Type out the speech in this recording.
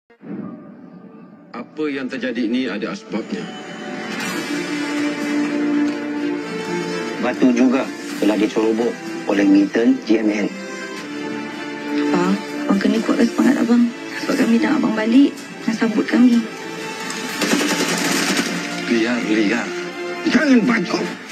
Apa yang terjadi ini ada asbabnya. Batu juga telah dicerobok oleh Milton GML. Abang, abang kena kuatkan semangat abang. Sebab kami dan abang balik dan sambut kami. Liar. Jangan bacot.